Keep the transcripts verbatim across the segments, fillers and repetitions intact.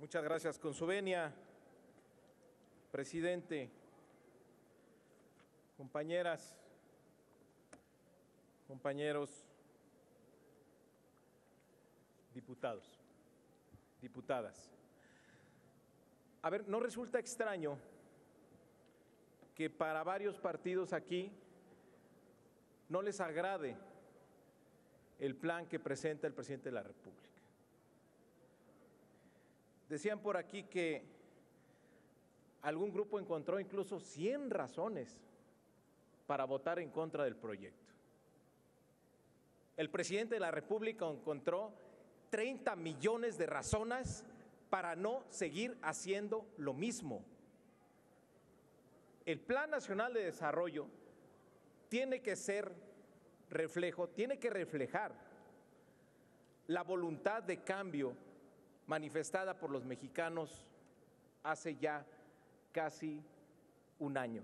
Muchas gracias. Con su venia, presidente, compañeras, compañeros, diputados, diputadas. A ver, ¿no resulta extraño que para varios partidos aquí no les agrade el plan que presenta el presidente de la República? Decían por aquí que algún grupo encontró incluso cien razones para votar en contra del proyecto. El presidente de la República encontró treinta millones de razones para no seguir haciendo lo mismo. El Plan Nacional de Desarrollo tiene que ser reflejo, tiene que reflejar la voluntad de cambio manifestada por los mexicanos hace ya casi un año.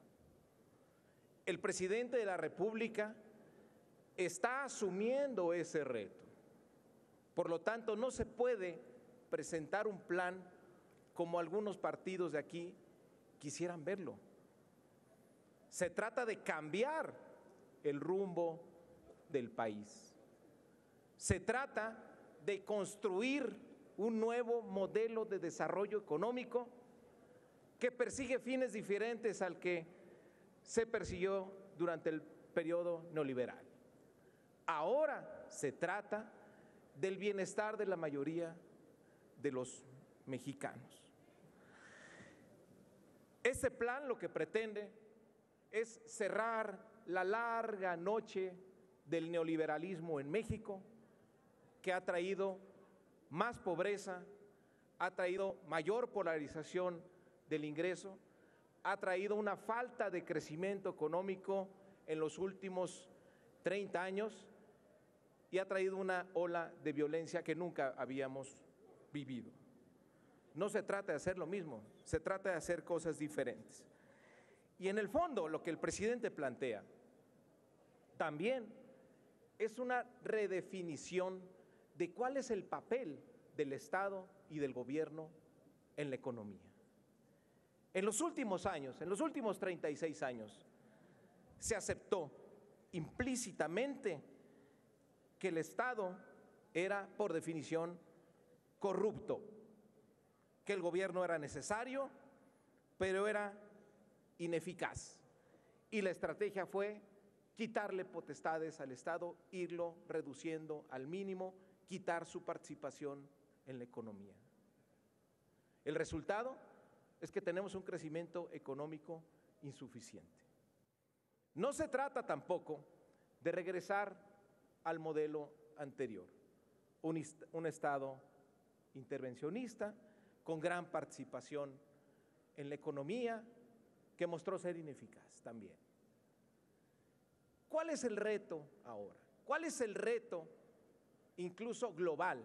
El presidente de la República está asumiendo ese reto. Por lo tanto, no se puede presentar un plan como algunos partidos de aquí quisieran verlo. Se trata de cambiar el rumbo del país. Se trata de construir un nuevo modelo de desarrollo económico que persigue fines diferentes al que se persiguió durante el periodo neoliberal. Ahora se trata del bienestar de la mayoría de los mexicanos. Este plan lo que pretende es cerrar la larga noche del neoliberalismo en México, que ha traído más pobreza, ha traído mayor polarización del ingreso, ha traído una falta de crecimiento económico en los últimos treinta años y ha traído una ola de violencia que nunca habíamos vivido. No se trata de hacer lo mismo, se trata de hacer cosas diferentes. Y en el fondo, lo que el presidente plantea también es una redefinición de cuál es el papel del Estado y del gobierno en la economía. En los últimos años, en los últimos treinta y seis años, se aceptó implícitamente que el Estado era, por definición, corrupto, que el gobierno era necesario, pero era ineficaz. Y la estrategia fue quitarle potestades al Estado, irlo reduciendo al mínimo, quitar su participación en la economía. El resultado es que tenemos un crecimiento económico insuficiente. No se trata tampoco de regresar al modelo anterior, un, un Estado intervencionista con gran participación en la economía que mostró ser ineficaz también. ¿Cuál es el reto ahora? ¿Cuál es el reto incluso global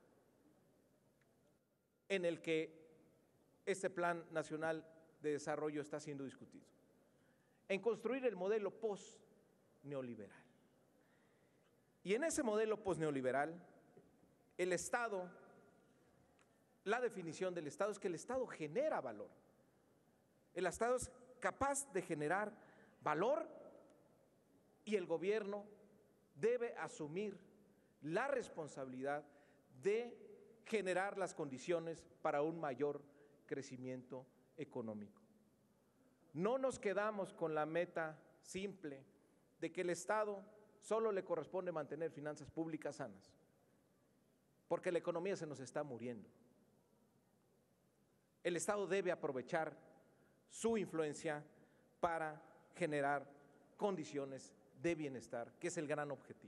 en el que este Plan Nacional de Desarrollo está siendo discutido? En construir el modelo post-neoliberal. Y en ese modelo post-neoliberal, el Estado, la definición del Estado es que el Estado genera valor. El Estado es capaz de generar valor y el gobierno debe asumir la responsabilidad de generar las condiciones para un mayor crecimiento económico. No nos quedamos con la meta simple de que el Estado solo le corresponde mantener finanzas públicas sanas, porque la economía se nos está muriendo. El Estado debe aprovechar su influencia para generar condiciones de bienestar, que es el gran objetivo.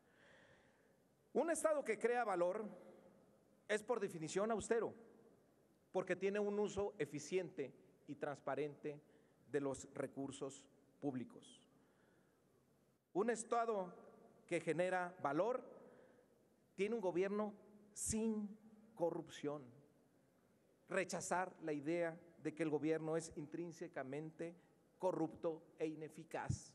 Un Estado que crea valor es por definición austero, porque tiene un uso eficiente y transparente de los recursos públicos. Un Estado que genera valor tiene un gobierno sin corrupción. Rechazar la idea de que el gobierno es intrínsecamente corrupto e ineficaz.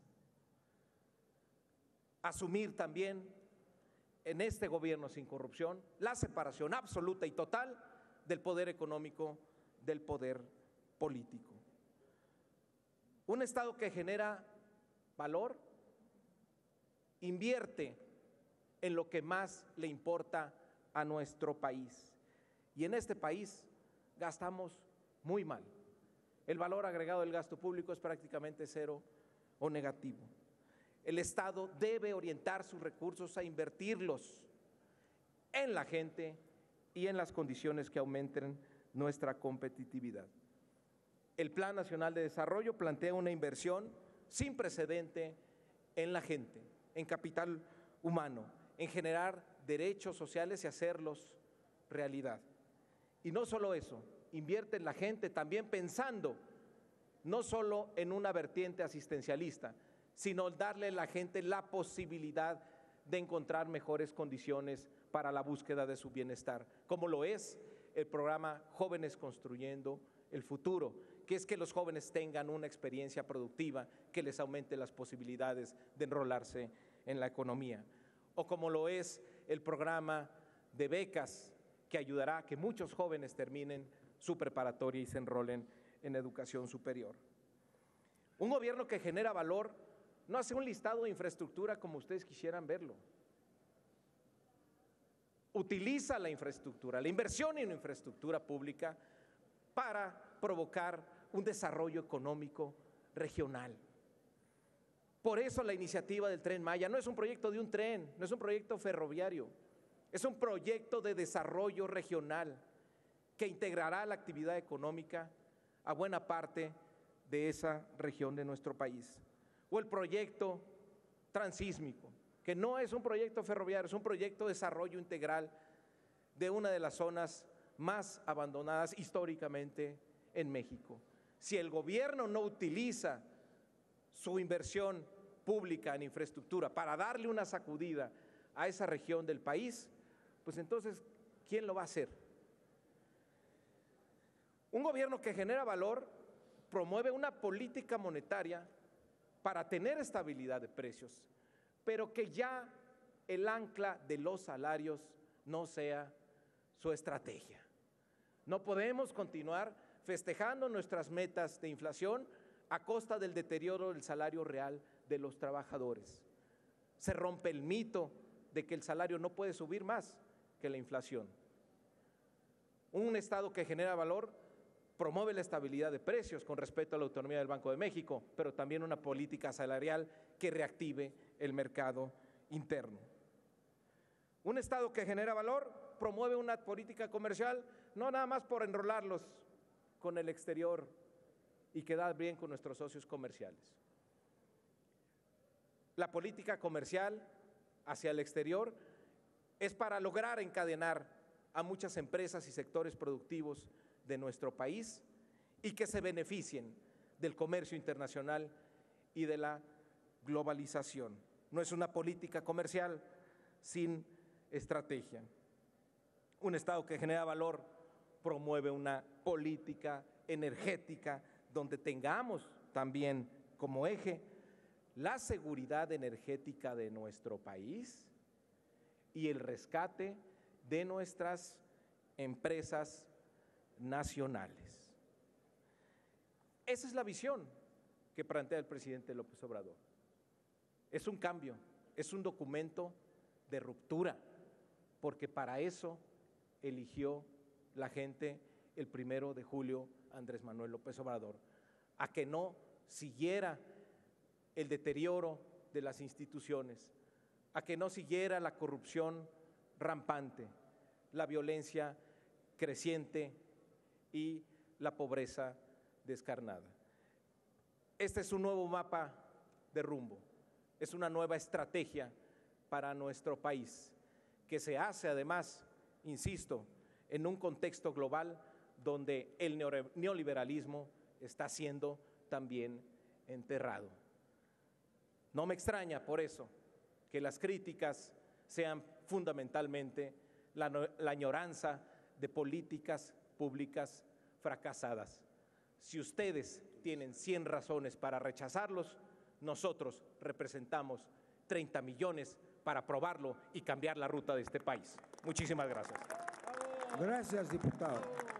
Asumir también en este gobierno sin corrupción la separación absoluta y total del poder económico, del poder político. Un Estado que genera valor invierte en lo que más le importa a nuestro país. Y en este país gastamos muy mal. El valor agregado del gasto público es prácticamente cero o negativo. El Estado debe orientar sus recursos a invertirlos en la gente y en las condiciones que aumenten nuestra competitividad. El Plan Nacional de Desarrollo plantea una inversión sin precedente en la gente, en capital humano, en generar derechos sociales y hacerlos realidad. Y no solo eso, invierte en la gente también pensando no solo en una vertiente asistencialista, sino darle a la gente la posibilidad de encontrar mejores condiciones para la búsqueda de su bienestar, como lo es el programa Jóvenes Construyendo el Futuro, que es que los jóvenes tengan una experiencia productiva que les aumente las posibilidades de enrolarse en la economía, o como lo es el programa de becas, que ayudará a que muchos jóvenes terminen su preparatoria y se enrolen en educación superior. Un gobierno que genera valor no hace un listado de infraestructura como ustedes quisieran verlo. Utiliza la infraestructura, la inversión en infraestructura pública para provocar un desarrollo económico regional. Por eso la iniciativa del Tren Maya no es un proyecto de un tren, no es un proyecto ferroviario, es un proyecto de desarrollo regional que integrará la actividad económica a buena parte de esa región de nuestro país. O el proyecto transísmico, que no es un proyecto ferroviario, es un proyecto de desarrollo integral de una de las zonas más abandonadas históricamente en México. Si el gobierno no utiliza su inversión pública en infraestructura para darle una sacudida a esa región del país, pues entonces, ¿quién lo va a hacer? Un gobierno que genera valor promueve una política monetaria para tener estabilidad de precios, pero que ya el ancla de los salarios no sea su estrategia. No podemos continuar festejando nuestras metas de inflación a costa del deterioro del salario real de los trabajadores. Se rompe el mito de que el salario no puede subir más que la inflación. Un Estado que genera valor promueve la estabilidad de precios con respecto a la autonomía del Banco de México, pero también una política salarial que reactive el mercado interno. Un Estado que genera valor promueve una política comercial no nada más por enrolarlos con el exterior y quedar bien con nuestros socios comerciales. La política comercial hacia el exterior es para lograr encadenar a muchas empresas y sectores productivos de nuestro país y que se beneficien del comercio internacional y de la globalización. No es una política comercial sin estrategia. Un Estado que genera valor promueve una política energética donde tengamos también como eje la seguridad energética de nuestro país y el rescate de nuestras empresas nacionales. Esa es la visión que plantea el presidente López Obrador. Es un cambio, es un documento de ruptura, porque para eso eligió la gente el primero de julio Andrés Manuel López Obrador, a que no siguiera el deterioro de las instituciones, a que no siguiera la corrupción rampante, la violencia creciente y la pobreza descarnada. Este es un nuevo mapa de rumbo, es una nueva estrategia para nuestro país, que se hace además, insisto, en un contexto global donde el neoliberalismo está siendo también enterrado. No me extraña por eso que las críticas sean fundamentalmente la, la añoranza de políticas públicas fracasadas. Si ustedes tienen cien razones para rechazarlos, nosotros representamos treinta millones para aprobarlo y cambiar la ruta de este país. Muchísimas gracias. Gracias, diputado.